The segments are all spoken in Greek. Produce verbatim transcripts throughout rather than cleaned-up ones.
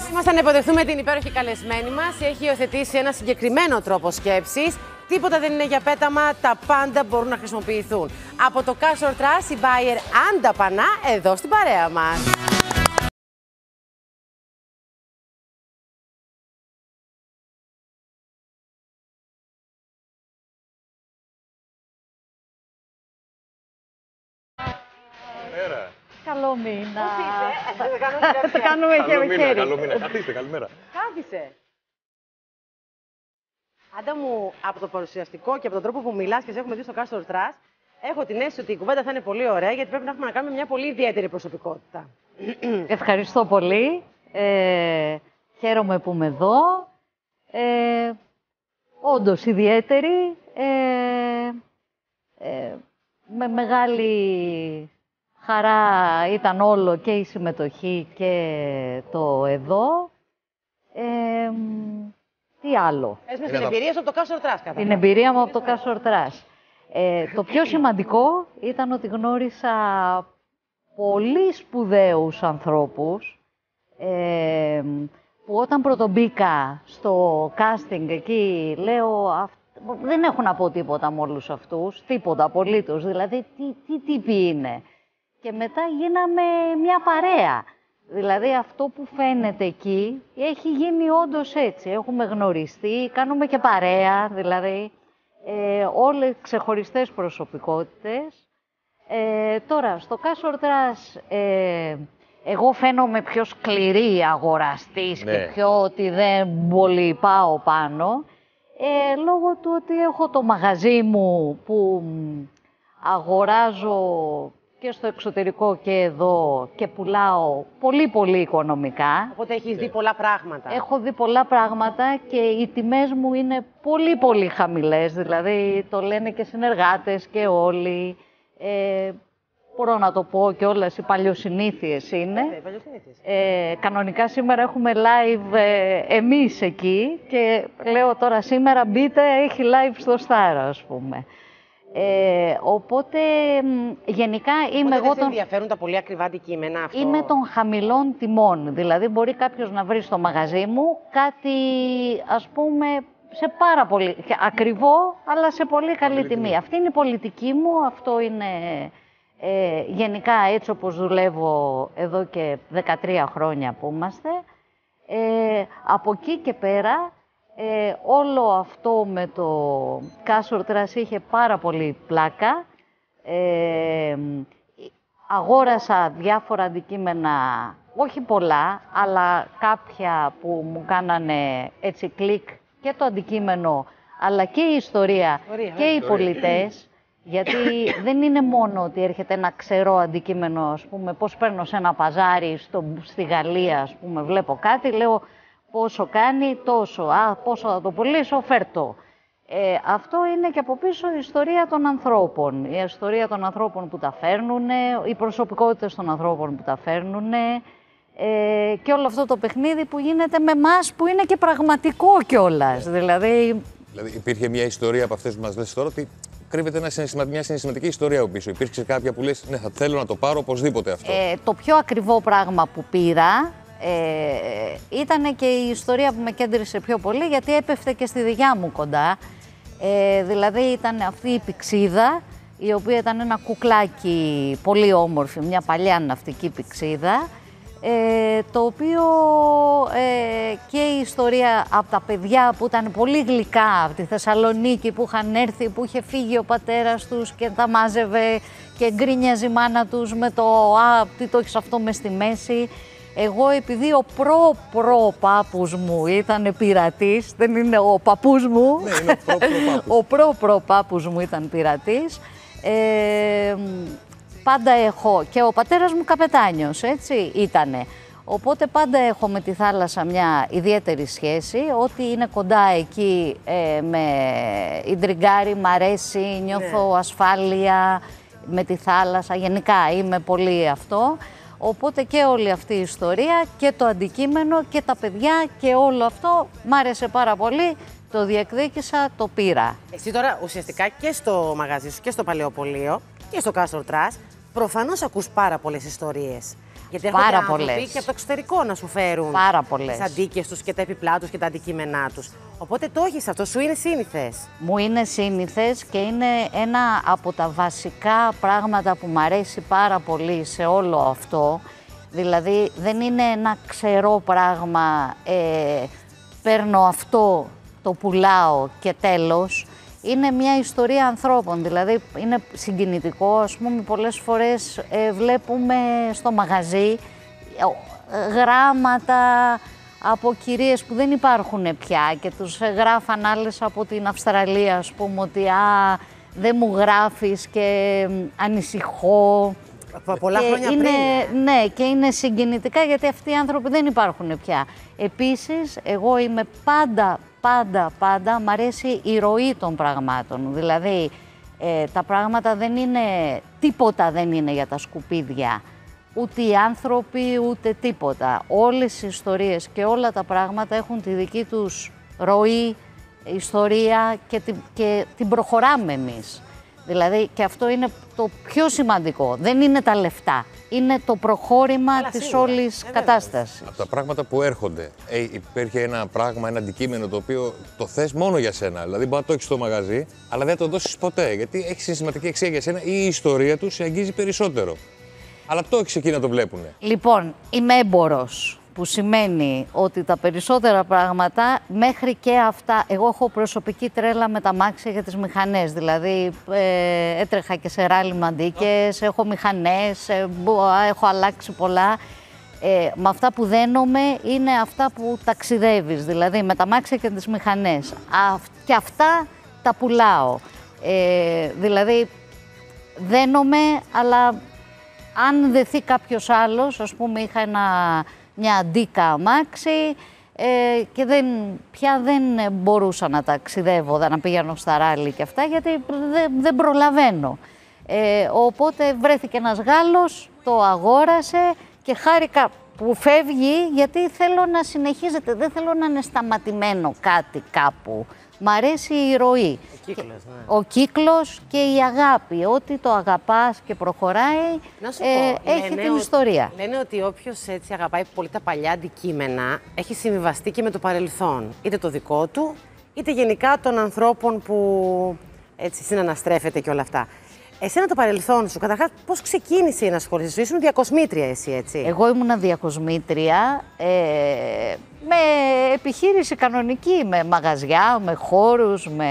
Είμαστε να υποδεχθούμε την υπέροχη καλεσμένη μας. Έχει υιοθετήσει ένα συγκεκριμένο τρόπο σκέψης. Τίποτα δεν είναι για πέταμα, τα πάντα μπορούν να χρησιμοποιηθούν. Από το Cash or Trash, η buyer Άντα Πανά, εδώ στην παρέα μας. Καλό μήνα. Πώς είσαι? Το κάνουμε χέρι. Καλό μήνα. Καθίστε, καλημέρα. Κάθισε. Άντα μου, από το παρουσιαστικό και από τον τρόπο που μιλάς και σε έχουμε δει στο Cash or Trash, έχω την αίσθηση ότι η κουβέντα θα είναι πολύ ωραία, γιατί πρέπει να έχουμε να κάνουμε μια πολύ ιδιαίτερη προσωπικότητα. Ευχαριστώ πολύ. Ε, χαίρομαι που είμαι εδώ. Ε, όντως ιδιαίτερη. Ε, ε, με μεγάλη χαρά ήταν όλο και η συμμετοχή και το εδώ. Ε, τι άλλο. Έσμες την εμπειρία σου από το Cash or Trash, κατά. Την εμπειρία μου από το Cash or Trash. Ε, το πιο σημαντικό ήταν ότι γνώρισα πολύ σπουδαίους ανθρώπους ε, που όταν πρωτομπήκα στο casting εκεί λέω δεν έχω να πω τίποτα με όλους αυτούς, τίποτα απολύτως, δηλαδή τι, τι τύποι είναι. Και μετά γίναμε μια παρέα. Δηλαδή αυτό που φαίνεται εκεί έχει γίνει όντως έτσι. Έχουμε γνωριστεί, κάνουμε και παρέα, δηλαδή ε, όλες ξεχωριστές προσωπικότητες. Ε, τώρα, στο Cash or Trash, ε, εγώ φαίνομαι πιο σκληρή αγοραστής, ναι, και πιο ότι δεν πολύ πάω πάνω. Ε, λόγω του ότι έχω το μαγαζί μου που αγοράζω και στο εξωτερικό και εδώ και πουλάω πολύ πολύ οικονομικά. Οπότε έχεις δει πολλά πράγματα. Έχω δει πολλά πράγματα και οι τιμές μου είναι πολύ πολύ χαμηλές, δηλαδή το λένε και συνεργάτες και όλοι. Ε, μπορώ να το πω και όλες οι παλιοσυνήθειες είναι. Ε, παλιοσυνήθειες. Ε, κανονικά σήμερα έχουμε live ε, εμείς εκεί και λέω τώρα σήμερα μπείτε, έχει live στο Star, ας πούμε. Ε, οπότε γενικά είμαι οπότε εγώ. Δεν σε ενδιαφέρουν τα πολύ ακριβά αντικείμενα αυτό. Είμαι των χαμηλών τιμών. Δηλαδή, μπορεί κάποιος να βρει στο μαγαζί μου κάτι, ας πούμε, σε πάρα πολύ ακριβό, αλλά σε πολύ καλή τιμή. τιμή. Αυτή είναι η πολιτική μου. Αυτό είναι ε, γενικά έτσι όπως δουλεύω εδώ και δεκατρία χρόνια που είμαστε. Ε, από εκεί και πέρα. Ε, όλο αυτό με το Cash or Trash είχε πάρα πολύ πλάκα. Ε, αγόρασα διάφορα αντικείμενα, όχι πολλά, αλλά κάποια που μου κάνανε έτσι κλικ και το αντικείμενο, αλλά και η ιστορία, ιστορία και οι πολιτές. Γιατί δεν είναι μόνο ότι έρχεται ένα ξερό αντικείμενο, ας πούμε, πώς παίρνω σε ένα παζάρι στο, στη Γαλλία, ας πούμε, βλέπω κάτι, λέω πόσο κάνει, τόσο, α, πόσο θα το πουλήσω, φέρτο. Ε, αυτό είναι και από πίσω η ιστορία των ανθρώπων. Η ιστορία των ανθρώπων που τα φέρνουν, οι προσωπικότητες των ανθρώπων που τα φέρνουν ε, και όλο αυτό το παιχνίδι που γίνεται με εμάς που είναι και πραγματικό κιόλας. Δηλαδή... δηλαδή υπήρχε μια ιστορία από αυτές που μας λες τώρα ότι κρύβεται ένα συναισθημα... μια συναισθηματική ιστορία από πίσω. Υπήρξε κάποια που λες ναι, θα θέλω να το πάρω οπωσδήποτε αυτό. Ε, το πιο ακριβό πράγμα που πήρα Ε, ήταν και η ιστορία που με κέντρισε πιο πολύ, γιατί έπεφτε και στη δικιά μου κοντά. Ε, δηλαδή ήταν αυτή η πηξίδα, η οποία ήταν ένα κουκλάκι πολύ όμορφη, μια παλιά ναυτική πηξίδα, ε, το οποίο ε, και η ιστορία από τα παιδιά που ήταν πολύ γλυκά, από τη Θεσσαλονίκη που είχαν έρθει, που είχε φύγει ο πατέρας τους και τα μάζευε και γκρίνιαζε η μάνα τους με το «Α, τι το έχεις αυτό μες στη μέση». Εγώ επειδή ο προ-προ πάπους μου ήταν πειρατής, δεν είναι ο παππούς μου, ναι, είναι ο προ-προ-πάπους. ο προ-προ πάπους μου ήταν πειρατής, ε, πάντα έχω, και ο πατέρας μου καπετάνιος, έτσι ήτανε. Οπότε πάντα έχω με τη θάλασσα μια ιδιαίτερη σχέση, ό,τι είναι κοντά εκεί ε, με ιντριγκάρι, μ' αρέσει, νιώθω ναι. ασφάλεια με τη θάλασσα, γενικά είμαι πολύ αυτό. Οπότε και όλη αυτή η ιστορία και το αντικείμενο και τα παιδιά και όλο αυτό μ' άρεσε πάρα πολύ, το διεκδίκησα, το πήρα. Εσύ τώρα ουσιαστικά και στο μαγαζί σου και στο Παλαιοπωλείο και στο Cash or Trash προφανώς ακούς πάρα πολλές ιστορίες. Γιατί έρχονται Πάρα άνθρωποι πολλές. και από το εξωτερικό να σου φέρουν Πάρα πολλές. τις αντίκες τους και τα επιπλά τους και τα αντικείμενά τους. Οπότε το έχεις αυτό, σου είναι σύνηθες. Μου είναι σύνηθες και είναι ένα από τα βασικά πράγματα που μου αρέσει πάρα πολύ σε όλο αυτό. Δηλαδή δεν είναι ένα ξερό πράγμα, ε, παίρνω αυτό, το πουλάω και τέλος. Είναι μια ιστορία ανθρώπων, δηλαδή είναι συγκινητικό, ας πούμε πολλές φορές ε, βλέπουμε στο μαγαζί ε, γράμματα από κυρίες που δεν υπάρχουν πια και τους γράφαν άλλες από την Αυστραλία, ας πούμε, ότι «Α, δεν μου γράφεις και ανησυχώ». Από πολλά και χρόνια είναι, πριν. Ναι, και είναι συγκινητικά γιατί αυτοί οι άνθρωποι δεν υπάρχουν πια. Επίσης, εγώ είμαι πάντα, πάντα, πάντα, μ' αρέσει η ροή των πραγμάτων. Δηλαδή, ε, τα πράγματα δεν είναι, τίποτα δεν είναι για τα σκουπίδια. Ούτε οι άνθρωποι, ούτε τίποτα. Όλες οι ιστορίες και όλα τα πράγματα έχουν τη δική τους ροή, ιστορία και την, και την προχωράμε εμείς. Δηλαδή, και αυτό είναι το πιο σημαντικό. Δεν είναι τα λεφτά. Είναι το προχώρημα Αλλά της σίγουρα. όλης Ε, κατάστασης. Από τα πράγματα που έρχονται, ε, υπήρχε ένα πράγμα, ένα αντικείμενο το οποίο το θες μόνο για σένα. Δηλαδή, μπορεί να το έχεις στο μαγαζί, αλλά δεν το δώσεις ποτέ. Γιατί έχει συναισθηματική αξία για σένα ή η ιστορία του σε αγγίζει περισσότερο. Αλλά το έχεις εκεί να το βλέπουνε. Λοιπόν, είμαι έμπορος, που σημαίνει ότι τα περισσότερα πράγματα, μέχρι και αυτά, εγώ έχω προσωπική τρέλα με τα αμάξια για τις μηχανές. Δηλαδή, ε, έτρεχα και σε ράλι μαντίκες, έχω μηχανές, ε, έχω αλλάξει πολλά. Ε, με αυτά που δένομαι είναι αυτά που ταξιδεύεις, δηλαδή με τα αμάξια και τις μηχανές. Α, και αυτά τα πουλάω. Ε, δηλαδή, δένομαι, αλλά αν δεθεί κάποιος άλλος, ας πούμε είχα ένα, μια αντίκα αμάξι ε, και δεν, πια δεν μπορούσα να ταξιδεύω, να πηγαίνω στα ράλι και αυτά, γιατί δεν, δεν προλαβαίνω. Ε, οπότε βρέθηκε ένας Γάλλος, το αγόρασε και χάρηκα που φεύγει, γιατί θέλω να συνεχίζεται, δεν θέλω να είναι σταματημένο κάτι κάπου. Μ' αρέσει η ροή. Ο κύκλος, ναι. Ο κύκλος και η αγάπη. Ό,τι το αγαπάς και προχωράει, Να σου ε, πω, έχει λένε την ότι- ιστορία. Λένε ότι όποιος έτσι αγαπάει πολύ τα παλιά αντικείμενα, έχει συμβιβαστεί και με το παρελθόν. Είτε το δικό του, είτε γενικά των ανθρώπων που έτσι συναναστρέφεται και όλα αυτά. Εσένα το παρελθόν σου, καταρχάς, πώς ξεκίνησε να ασχολείσαι? Σου ήσουν διακοσμήτρια εσύ, έτσι. Εγώ ήμουνα διακοσμήτρια, ε, με επιχείρηση κανονική, με μαγαζιά, με χώρους, με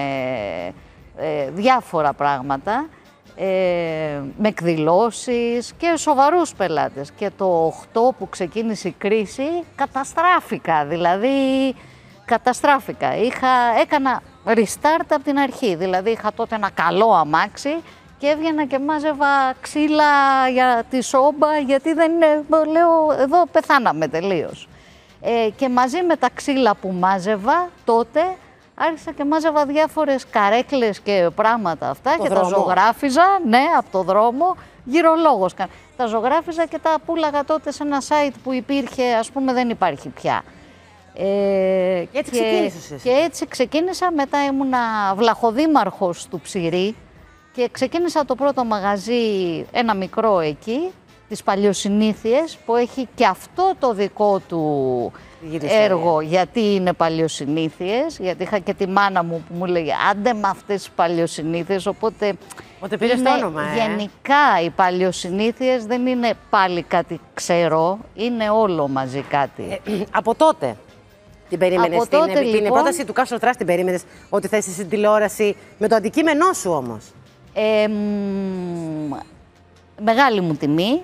ε, διάφορα πράγματα, ε, με εκδηλώσεις και σοβαρούς πελάτες. Και το οκτώ που ξεκίνησε η κρίση, καταστράφηκα, δηλαδή καταστράφηκα. Είχα, έκανα restart από την αρχή, δηλαδή είχα τότε ένα καλό αμάξι και έβγαινα και μάζευα ξύλα για τη σόμπα, γιατί δεν είναι, λέω, εδώ πεθάναμε τελείως. Ε, και μαζί με τα ξύλα που μάζευα τότε, άρχισα και μάζευα διάφορες καρέκλες και πράγματα αυτά Το και δρόμο. τα ζωγράφιζα, ναι, από το δρόμο, γυρολόγος. Τα ζωγράφιζα και τα πούλαγα τότε σε ένα site που υπήρχε, ας πούμε δεν υπάρχει πια. Ε, Και έτσι ξεκίνησες εσύ. Και έτσι ξεκίνησα, μετά ήμουνα βλαχοδήμαρχος του Ψηρή και ξεκίνησα το πρώτο μαγαζί, ένα μικρό εκεί, τις Παλιοσυνήθειες, που έχει και αυτό το δικό του Γύρω έργο, γιατί είναι Παλιοσυνήθειες, γιατί είχα και τη μάνα μου που μου λέγε άντε με αυτές τις Παλιοσυνήθειες, οπότε Οπότε πήρες είναι το όνομα, ε. γενικά οι Παλιοσυνήθειες δεν είναι πάλι κάτι ξερό, είναι όλο μαζί κάτι. Ε, από τότε την περίμενες, Από την, τότε, την λοιπόν, πρόταση του Κάστρο Τρας την περίμενες ότι θα είσαι στην τηλεόραση με το αντικείμενό σου όμως? Ε, μ, μεγάλη μου τιμή.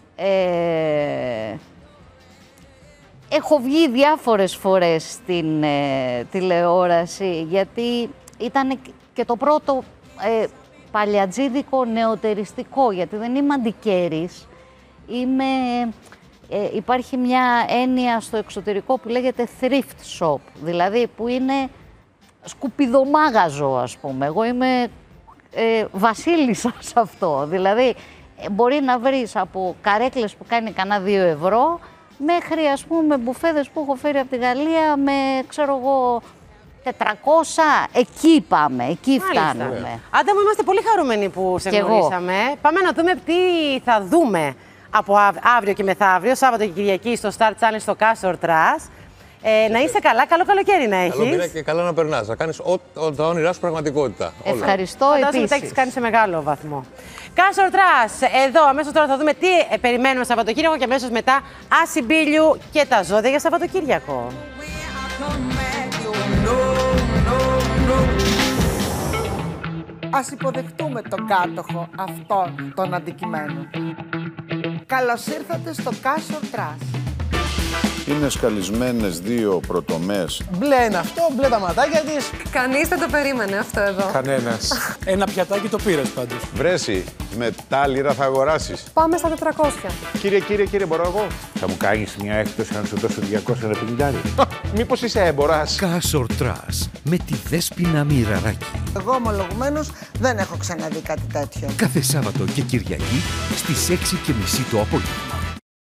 Ε, έχω βγει διάφορες φορές στην ε, τηλεόραση, γιατί ήταν και το πρώτο ε, παλιατζίδικο νεοτεριστικό, γιατί δεν είμαι αντικέρης. Είμαι, ε, υπάρχει μια έννοια στο εξωτερικό που λέγεται thrift shop, δηλαδή που είναι σκουπιδομάγαζο, ας πούμε. Εγώ είμαι ε, βασίλισσα σε αυτό, δηλαδή ε, μπορεί να βρεις από καρέκλες που κάνει κανένα δύο ευρώ μέχρι, ας πούμε, μπουφέδες που έχω φέρει από τη Γαλλία με, ξέρω εγώ, τετρακόσια, εκεί πάμε, εκεί φτάνουμε. Άντε μου, είμαστε πολύ χαρούμενοι που σε Κι εγώ. γνωρίσαμε. Πάμε να δούμε τι θα δούμε από αύριο και μεθαύριο, Σάββατο και Κυριακή, στο Star Channel, στο Castor Trust. Ε, να είσαι καλά, καλό καλοκαίρι να έχεις. Καλό μήνα και καλά να περνάς, να κάνεις ό, τα όνειρά σου πραγματικότητα. Ευχαριστώ όλα. επίσης. Φαντάζομαι ότι έχεις κάνει σε μεγάλο βαθμό. Castor Trust, εδώ αμέσως τώρα θα δούμε τι ε, περιμένουμε Σαββατοκύριακο και αμέσως μετά Άση Μπίλιου και τα ζώδια για Σαββατοκύριακο. Ας υποδεχτούμε τον κάτοχο αυτών των αντικειμένων. Καλώς ήρθατε στο Castor Trust. Είναι σκαλισμένες δύο πρωτομές. Μπλε είναι αυτό, μπλε τα ματάκια της. Κανείς δεν το περίμενε αυτό εδώ. Κανένας. Ένα πιατάκι το πήρες πάντως. Βρέσει, με τα λίρα θα αγοράσεις. Πάμε στα τετρακόσια. Κύριε, κύριε, κύριε, μπορώ εγώ. Θα μου κάνεις μια έκπτωση αν σου δώσω διακόσια πενήντα. Μήπως είσαι έμπορας. Castor Trust με τη Δέσποινα Μοιραράκη. Εγώ ομολογουμένως δεν έχω ξαναδεί κάτι τέτοιο. Κάθε Σάββατο και Κυριακή στις έξι και μισή το απόγευμα.